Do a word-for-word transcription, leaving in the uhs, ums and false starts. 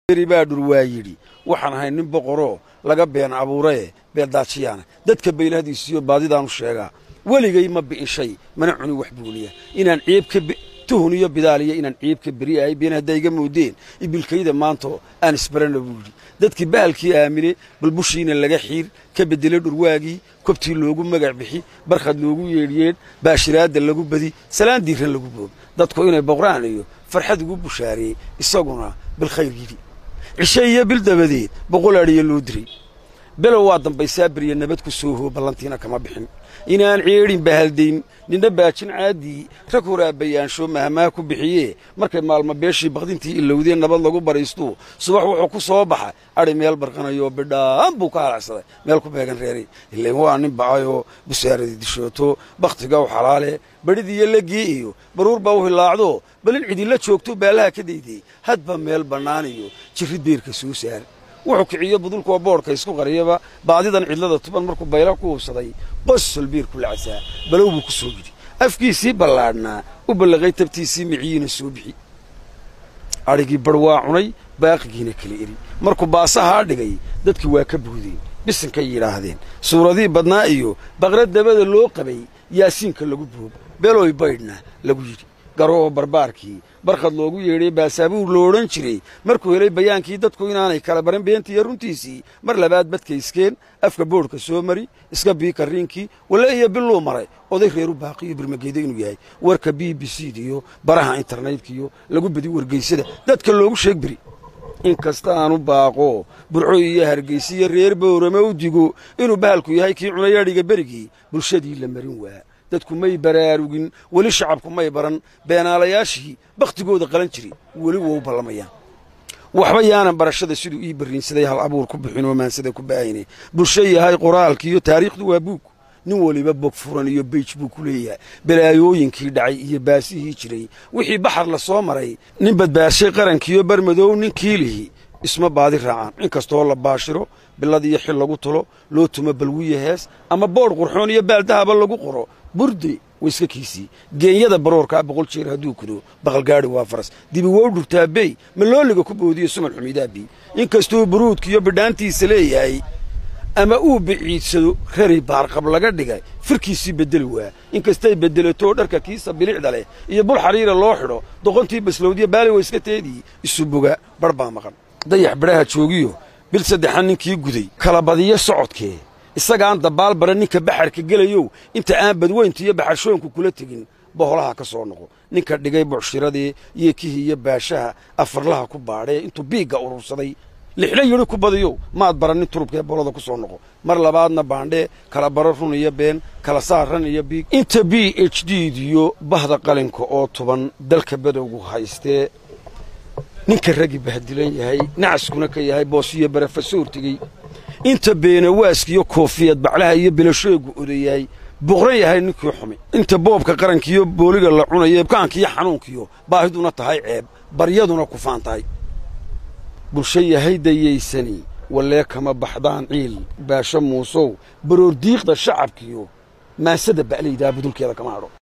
baa dhurwaayiri waxaan ahay nin boqoroo laga been abuuray beedaajiyana dadka beelahadiisiyo baadidaan u sheegaa waligay ma biishay mana cuni wax buuliya inaan ciib ka tuhuniyo bidaaliya inaan ciib ka bari ay been hadayga moodeen ibilkayda maanto aan isbarana buuli dadkii baalkii aamine balbushiina laga xiir ka bedelay dhurwaagii kobtii loogu magac bixi barxad loogu yeedhiyeen baashiraada lagu badi salaan diiran lagu boob dadku inay boqraan iyo farxad ugu bushaariyay isaguna bil khayr yiri عشية بالدبدي بقول أريه لودري بلو وادم بيسابري النبات كسوه بلانتينا كما بحن إن أن عيرين بهالدين ننباتشن عادي ركورا بيان شو مهما كبحيه مركب مال ما بيشي بغدينتي إلا ودين نبات لقو بريستو صباح وعكو صباح أري ميل برقنا يو بدا أمبوكا على عصر ميلكو بيغن ريري اللي هو عن بعايو بسيارة دي شوتو بختقاو حلالي بدي يلقيه برور باوه اللاعدو بل العيد لا تشوكتو بالها كديدي هدبا ميل بنانيو جريد بيرك سوسار وحكعيه بدلك وبورك اسكو غريبه بعديدان عيدلدا toban markuu bayla ku hubsaday bas albiirku lacasa balow ku soo gidi afkiisi ballaadna u balaqay tabtiisi miciina soo bixi arigi barwaa cunay baaqigiina kala iri markuu baasaha dhigay dadkii waa ka buudeen bisinka yiraahdeen suuradii badnaa iyo baqrad dabada loo qabay yaasiinka lagu buub beloy baydna lagu yiri garoo barbaarkii barxad loogu yeedhay baasabuur loo oran jiray markuu helay bayaankii dadku inaanay kala baran beentii runtiisii mar labaad badkayskeen afka boorka soo mari iska bii kariinkii wala iyo biloo maray oday reeru baaqiyo birmageeday inuu yahay warka B B C iyo baraha internetka lagu badi wargeysada dadka loogu sheeg biri in kasta aanu baaqo burco iyo hargeysiyo reer boorama u digo inuu bahalku yahay kii cunayadhiga berigii bulshadii la marin waa dadku may baraarugin wali shacabku may baran beenaalayaashii baqtigooda qalan jiray wali wuu balamayaan waxba yaanan barashada sidoo ii bariinsaday hal abuur ku bixino maansada ku baayinay bulshay yahay qoraalkii iyo taariikhdu waa buug nin waliba bog furan iyo page buu ku leeyahay balaayooyinkii dhacay iyo baasihii jiray wixii baxar la soo maray nin badbaashay qarankiyo barmadow ninkii lihi isma baadi raacaan in kastoo la baashiro biladi iyo xil lagu tolo loo tuma balwiye hees ama boor qurxoon iyo baaldahaba lagu qoro burdi wiska kiisi geenyada baroorka boqol jeer haduu kudo baqal gaari waa faras dibi wuu dhurtaa bay ma looliga ku boodiyo suman xumidaabi in kastoo buruudkiyo bidhaantiisa leeyahay ama uu biciidsado rari baarqab laga dhigay firkiisi bedel waa in kastay bedelato dharka kiisa bilicda leh iyo bul xariira loo xidho doqontii baslowdiya baali way iska teedii isu boga barba maqan dayax baraha joogiyo bil saddexan ninkii guday kala badiyo socodkee isagaan dabaal baran ninka baxarka gelayo inta aan badweynta iyo baxashoonku kula tagin boholaha ka soo noqo ninka dhigay buuxshiradii iyo kihiya baashaha afarlaha ku baadhay intuu biiga urursaday lixla yiri ku badiyo maad baran turubka bolada ku soo noqo mar labaadna baandhe kala baro run iyo been kala saaran iyo biig inta B H D iyo bahda qalinka oo toban dalka badowgu haystee ninka ragi bahdilan yahay nacaskuna ka yahay boosiyo barafasuur tigay inta beena waaskiyo koofiyad baclaha iyo bilasheegu odayay boqran yahay ninkii xumi inta boobka qarankiyo booliga la cunayo kaankiyo xanuunkiyo baahiduna tahay ceeb baryaduna ku faantahay bulshay yahay dayeysani walee kama baxdaan ciil baasha muusow baroor diiqda shacabkiyo maasada baclayda budulkeeda kama haro